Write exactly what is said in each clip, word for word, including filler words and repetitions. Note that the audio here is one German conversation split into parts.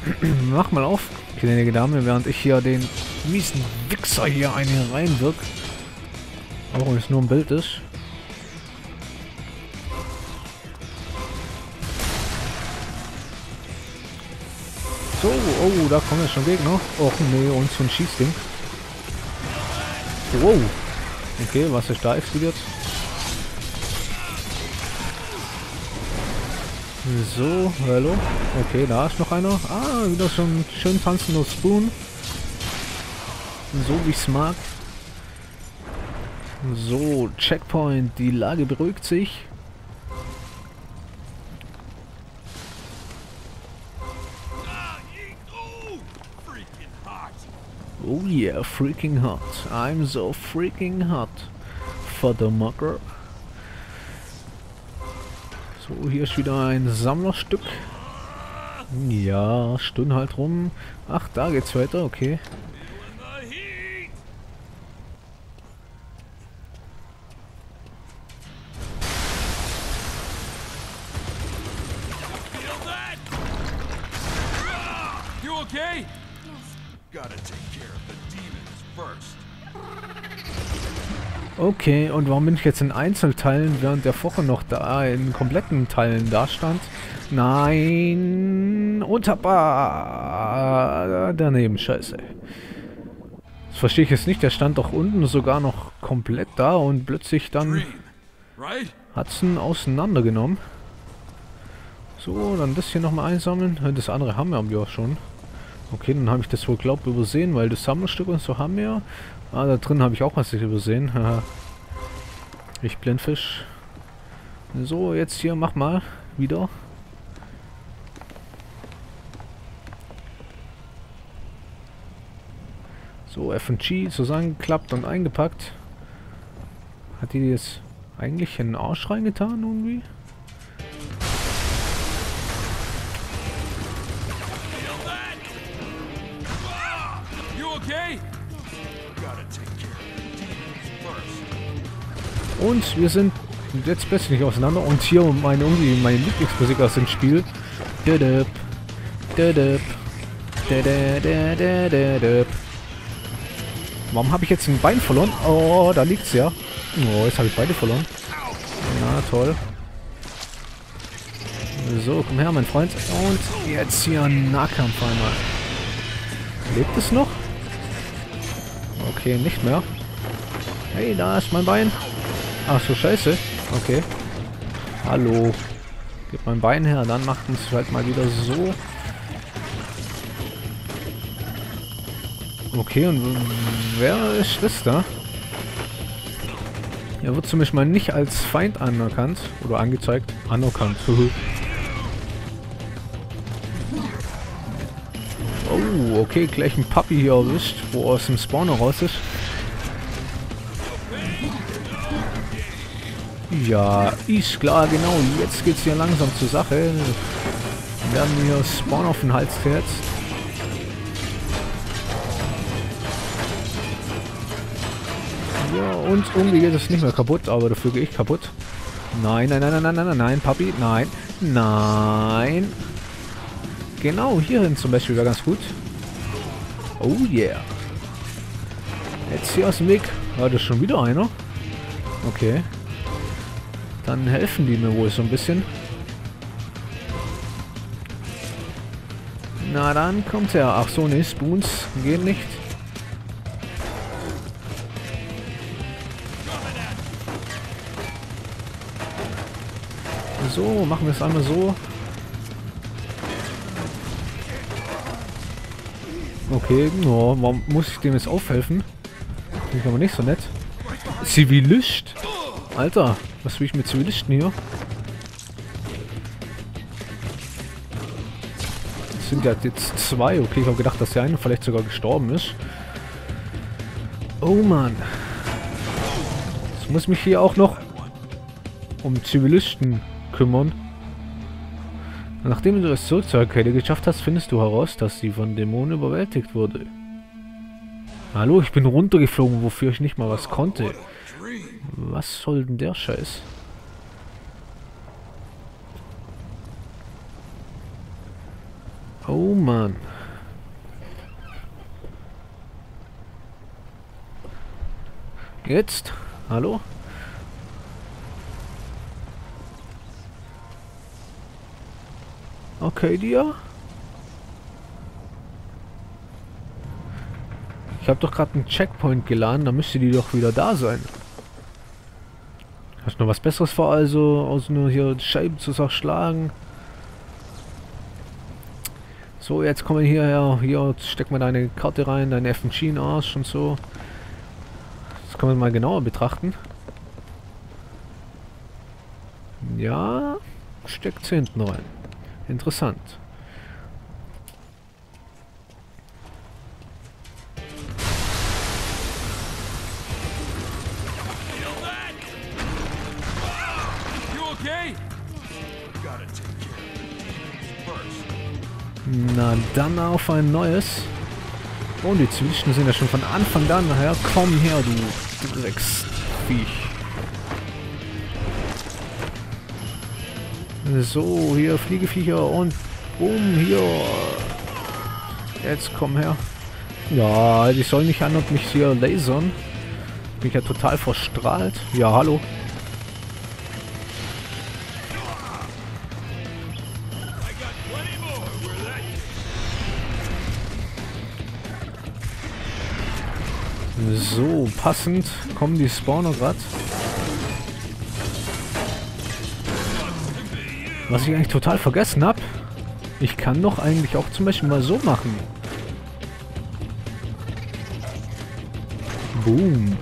Mach mal auf, gnädige Dame, während ich hier den miesen Wichser hier eine reinwirk. Auch wenn es nur ein Bild ist. So, oh, da kommen jetzt schon Gegner. Och nee, und so ein Schießding. Wow. Okay, was ist da explodiert? So, hallo. Okay, da ist noch einer. Ah, wieder so ein schön tanzender Spoon. So wie ich es mag. So, Checkpoint. Die Lage beruhigt sich. Oh yeah, freaking hot. I'm so freaking hot. For the mugger. So, hier ist wieder ein Sammlerstück. Ja, stund halt rum. Ach, da geht's weiter, okay. Okay? Gotta take care of the demons first. Okay, und warum bin ich jetzt in Einzelteilen, während der vorher noch da in kompletten Teilen da stand? Nein, unterbar daneben, scheiße. Das verstehe ich jetzt nicht, der stand doch unten sogar noch komplett da und plötzlich dann hat es ihn auseinandergenommen. So, dann das hier nochmal einsammeln. Das andere haben wir ja schon. Okay, dann habe ich das wohl glaubt übersehen, weil das Sammlerstück und so haben wir. Ah, da drin habe ich auch was übersehen. Ich Blindfisch. So, jetzt hier, mach mal. Wieder. So, F und G zusammengeklappt und eingepackt. Hat die jetzt eigentlich in den Arsch reingetan irgendwie? Und wir sind jetzt plötzlich auseinander. Und hier meine irgendwie meine Lieblingsmusik aus dem Spiel. Dödöp, dödöp, dödöp. Warum habe ich jetzt ein Bein verloren? Oh, da liegt's ja. Oh, jetzt habe ich beide verloren. Ja, toll. So, komm her, mein Freund. Und jetzt hier ein Nahkampf einmal. Lebt es noch? Okay, nicht mehr. Hey, da ist mein Bein. Ach so, scheiße. Okay. Hallo. Gib mein Bein her, dann macht uns halt mal wieder so. Okay, und wer ist das da? Er wird zumindest mal nicht als Feind anerkannt. Oder angezeigt. Anerkannt. Oh, okay, gleich ein Puppy hier erwischt, wo er aus dem Spawner raus ist. Ja, ist klar, genau. Jetzt geht's hier langsam zur Sache. Wir werden hier Spawn auf den Hals gehetzt. Ja, und irgendwie geht es nicht mehr kaputt, aber dafür gehe ich kaputt. Nein, nein, nein, nein, nein, nein, nein, Papi, nein, nein. Genau, hierhin zum Beispiel wäre ganz gut. Oh yeah. Jetzt hier aus dem Weg. War das schon wieder einer? Okay. Dann helfen die mir wohl so ein bisschen. Na dann kommt er. Ach so, ne, Spoons gehen nicht. So, machen wir es einmal so. Okay, oh, warum muss ich dem jetzt aufhelfen? Finde ich aber nicht so nett. Zivilist? Alter, was will ich mit Zivilisten hier? Das sind ja jetzt zwei. Okay, ich habe gedacht, dass der eine vielleicht sogar gestorben ist. Oh Mann. Jetzt muss ich mich hier auch noch um Zivilisten kümmern. Nachdem du es zurück zur Arcade geschafft hast, findest du heraus, dass sie von Dämonen überwältigt wurde. Hallo, ich bin runtergeflogen, wofür ich nicht mal was konnte. Was soll denn der Scheiß? Oh Mann. Jetzt? Hallo? Okay, dir? Ich habe doch gerade einen Checkpoint geladen, da müsste die doch wieder da sein. Hast du noch was Besseres vor, also, aus nur hier Scheiben zu zerschlagen? So, jetzt kommen wir hierher. Hier stecken wir deine Karte rein, deine F und G in den Arsch und so. Das können wir mal genauer betrachten. Ja, steckt sie hinten rein. Interessant. Na dann auf ein neues. Oh, die Zivilisten sind ja schon von Anfang an nachher. Komm her, du Drecksviech. So, hier Fliegeviecher und boom, hier. Jetzt komm her. Ja, die sollen nicht an und mich hier lasern. Bin ich ja total verstrahlt. Ja, hallo. So, passend kommen die Spawner grad. Was ich eigentlich total vergessen habe, ich kann doch eigentlich auch zum Beispiel mal so machen. Boom.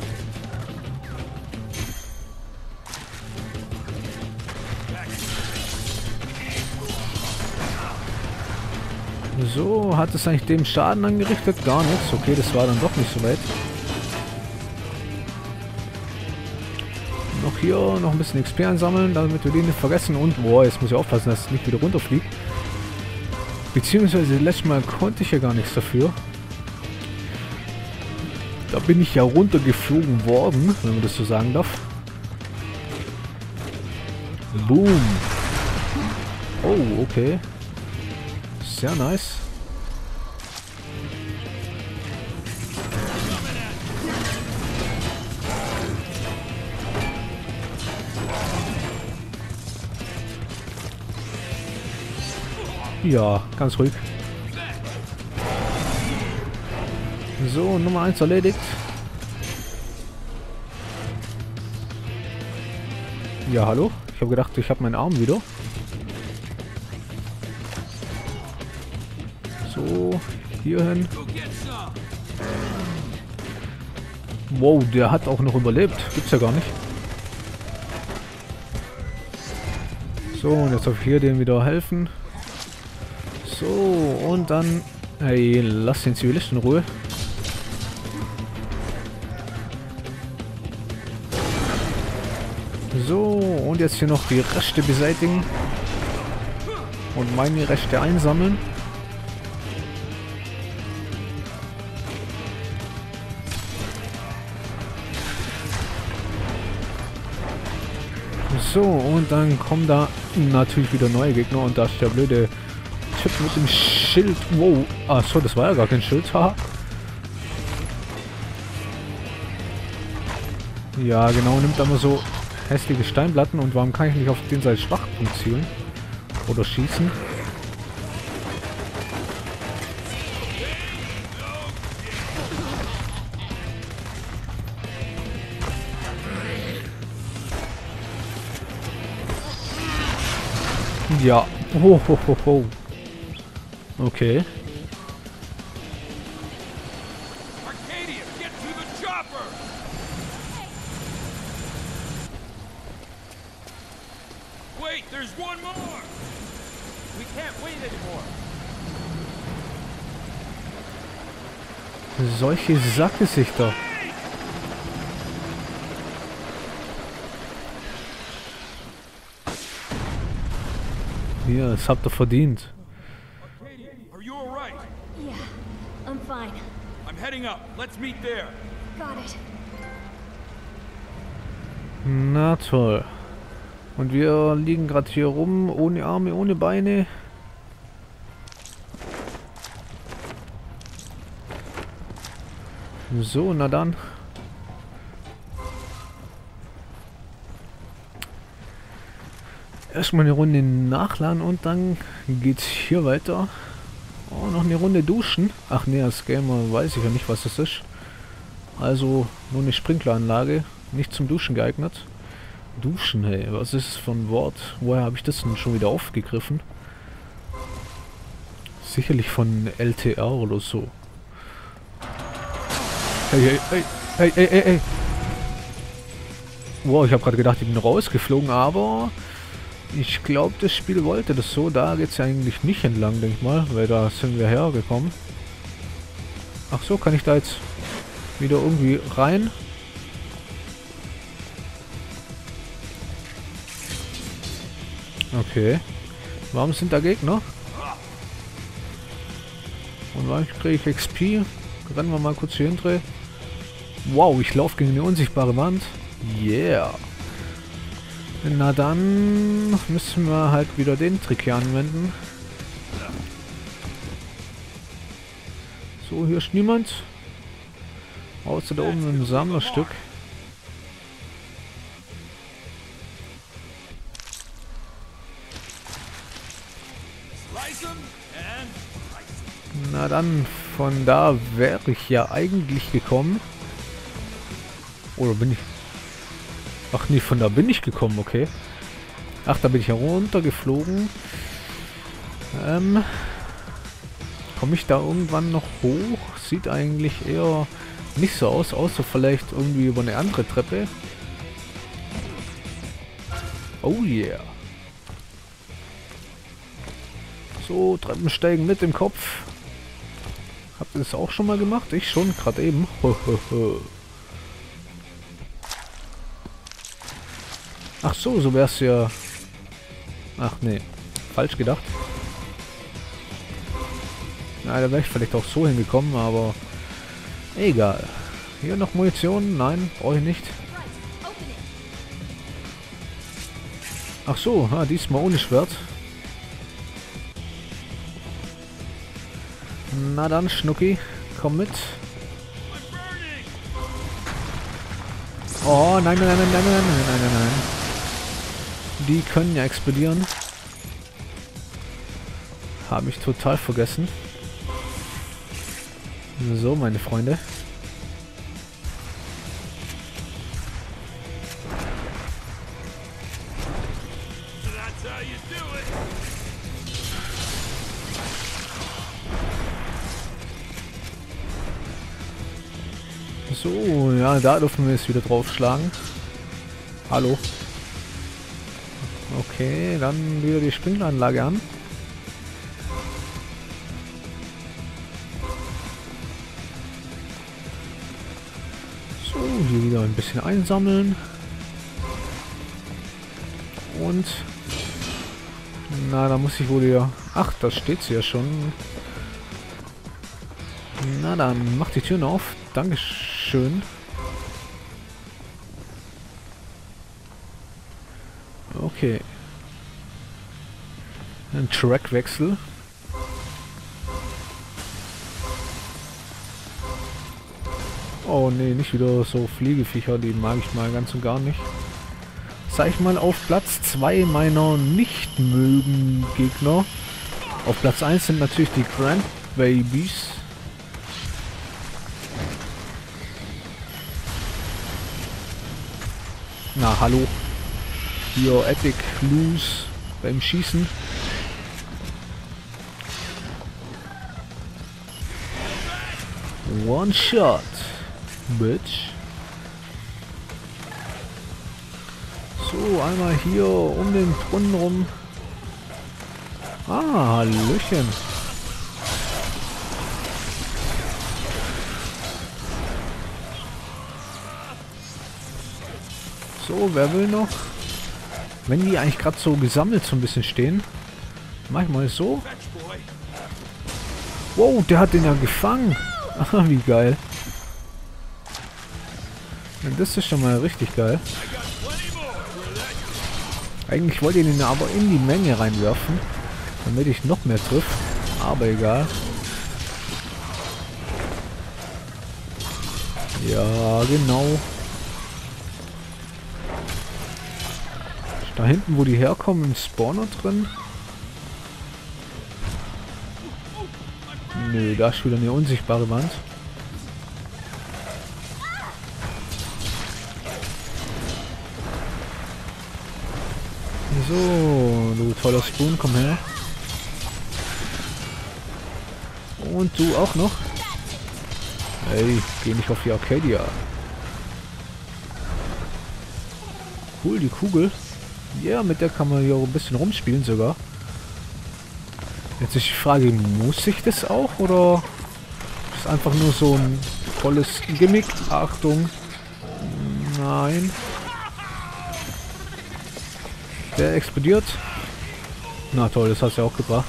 So, hat es eigentlich dem Schaden angerichtet? Gar nichts. Okay, das war dann doch nicht so weit. Noch hier, noch ein bisschen X P einsammeln, damit wir den nicht vergessen. Und, boah, jetzt muss ich aufpassen, dass es nicht wieder runterfliegt. Beziehungsweise letztes Mal konnte ich ja gar nichts dafür. Da bin ich ja runtergeflogen worden, wenn man das so sagen darf. Boom. Oh, okay. Sehr nice. Ja, ganz ruhig. So, Nummer eins erledigt. Ja, hallo? Ich habe gedacht, ich habe meinen Arm wieder. So, hier hin. Wow, der hat auch noch überlebt. Gibt's ja gar nicht. So, und jetzt auf hier dem wieder helfen. So, und dann... Hey, lass den Zivilisten in Ruhe. So, und jetzt hier noch die Reste beseitigen. Und meine Reste einsammeln. So, und dann kommen da natürlich wieder neue Gegner. Und da ist der blöde Typ mit dem Schild. Wow. Achso, das war ja gar kein Schild. Haha. Ja, genau. Nimmt aber so hässliche Steinplatten. Und warum kann ich nicht auf den seinen Schwachpunkt zielen? Oder schießen? Ja. Ho, ho, ho, ho. Okay. Arcadia, get to the chopper! Wait, there's one more! We can't wait anymore. Solche Sackgesichter. Hier, das habt ihr verdient. Arcadia, are you alright? Yeah, I'm fine. I'm heading up. Let's meet there. Got it. Na toll. Und wir liegen gerade hier rum, ohne Arme, ohne Beine. So, na dann. Erstmal eine Runde nachladen und dann geht's hier weiter. Oh, noch eine Runde duschen. Ach nee, als Gamer weiß ich ja nicht, was das ist. Also nur eine Sprinkleranlage, nicht zum Duschen geeignet. Duschen, hey, was ist das für ein Wort? Woher habe ich das denn schon wieder aufgegriffen? Sicherlich von L T R oder so. Hey, hey, hey, hey, hey, hey. Wow, ich habe gerade gedacht, ich bin rausgeflogen, aber ich glaube, das Spiel wollte das so. Da geht es ja eigentlich nicht entlang, denke ich mal, weil da sind wir hergekommen. Ach so, kann ich da jetzt wieder irgendwie rein? Okay. Warum sind da Gegner? Und wann kriege ich X P? Rennen wir mal kurz hier hinter. Wow, ich laufe gegen eine unsichtbare Wand. Yeah. Na dann müssen wir halt wieder den Trick hier anwenden. So, hier ist niemand. Außer da oben ein Sammlerstück. Na dann, von da wäre ich ja eigentlich gekommen. Oder bin ich... Ach nee, von da bin ich gekommen, okay. Ach, da bin ich heruntergeflogen. Ähm... Komme ich da irgendwann noch hoch? Sieht eigentlich eher nicht so aus, außer vielleicht irgendwie über eine andere Treppe. Oh yeah. So, Treppensteigen mit dem Kopf. Habt ihr das auch schon mal gemacht? Ich schon, gerade eben. Ach so, so wär's ja... Ach nee, falsch gedacht. Na, da wäre ich vielleicht auch so hingekommen, aber egal. Hier noch Munition? Nein, brauche ich nicht. Ach so, ah, diesmal ohne Schwert. Na dann, Schnucki, komm mit. Oh, nein, nein, nein, nein, nein, nein, nein, nein, nein. Die können ja explodieren. Habe ich total vergessen. So, meine Freunde. So, ja, da dürfen wir jetzt wieder draufschlagen. Hallo. Okay, dann wieder die Sprinkleranlage an. So, hier wieder ein bisschen einsammeln. Und... Na, da muss ich wohl hier... Ach, da steht sie ja schon. Na dann, mach die Türen auf. Dankeschön. Okay. Ein Trackwechsel. Oh nee, nicht wieder so Fliegeviecher, die mag ich mal ganz und gar nicht. Sag ich mal, auf Platz zwei meiner nicht mögen Gegner. Auf Platz eins sind natürlich die Grand Babies. Na, hallo. Hier, Epic Lose beim Schießen. One Shot, Bitch. So, einmal hier um den Brunnen rum. Ah, Hallöchen. So, wer will noch? Wenn die eigentlich gerade so gesammelt so ein bisschen stehen. Mach ich mal so. Wow, der hat den ja gefangen. Ah, wie geil. Das ist schon mal richtig geil. Eigentlich wollte ich den aber in die Menge reinwerfen, damit ich noch mehr triff. Aber egal. Ja, genau. Ist da hinten, wo die herkommen, ein Spawner drin? Nö, da ist wieder eine unsichtbare Wand. So, du toller Spoon, komm her. Und du auch noch? Hey, geh nicht auf die Arcadia. Cool, die Kugel. Ja, yeah, mit der kann man ja auch ein bisschen rumspielen sogar. Jetzt ist die Frage, muss ich das auch oder ist einfach nur so ein tolles Gimmick? Achtung. Nein. Der explodiert. Na toll, das hast du ja auch gebracht.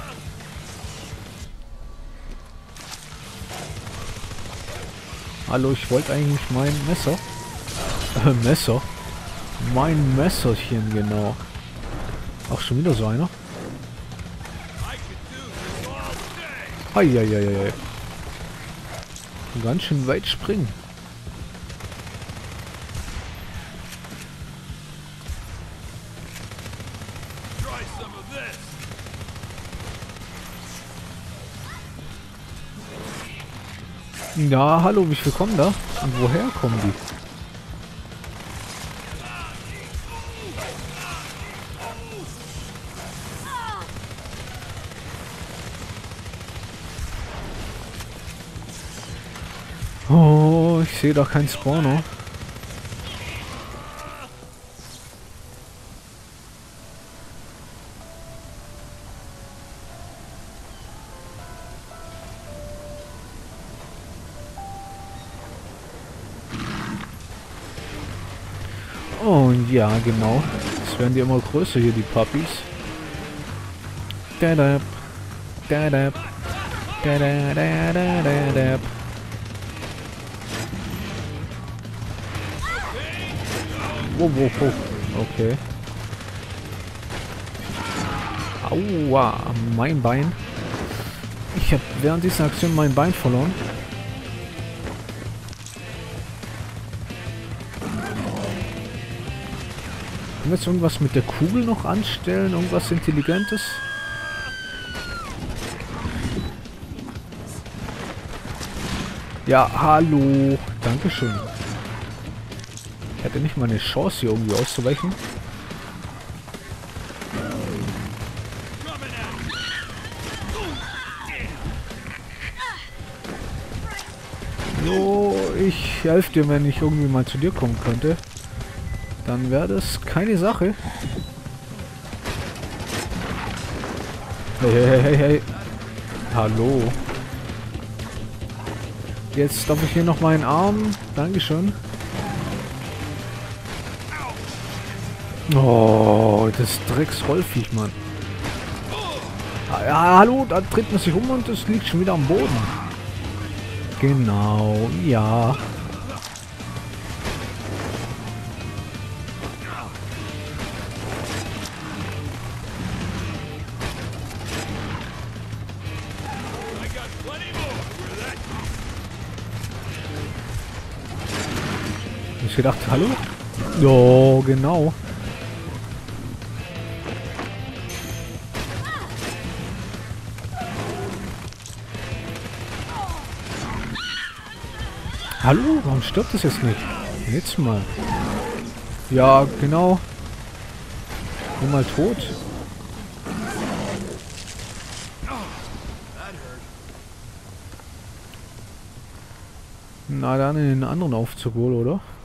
Hallo, ich wollte eigentlich mein Messer. Äh, Messer. Mein Messerchen, genau. Ach, schon wieder so einer. Eieieiei. Ganz schön weit springen. Ja, hallo, wie viel kommen da? Und woher kommen die? Oh, ich sehe doch keinen Spawner. Oh, ja, genau. Jetzt werden die immer größer hier, die Puppies. Dadab. Dadab. Dadadadadadab. Wow, wow, wow. Okay. Aua, mein Bein. Ich habe während dieser Aktion mein Bein verloren. Können wir jetzt irgendwas mit der Kugel noch anstellen? Irgendwas Intelligentes? Ja, hallo. Dankeschön. Ich hatte nicht mal eine Chance, hier irgendwie auszuweichen. So, ich helfe dir, wenn ich irgendwie mal zu dir kommen könnte. Dann wäre das keine Sache. Hey, hey, hey, hey. Hallo. Jetzt darf ich hier noch meinen Arm. Dankeschön. Oh, das Drecksrollviech, Mann. Ja, hallo, da dreht man sich um und es liegt schon wieder am Boden. Genau, ja. Ich gedacht, hallo? Jo, genau. Hallo, warum stirbt das jetzt nicht? Jetzt mal. Ja, genau. Bin mal tot. Na dann in den anderen Aufzug wohl, oder?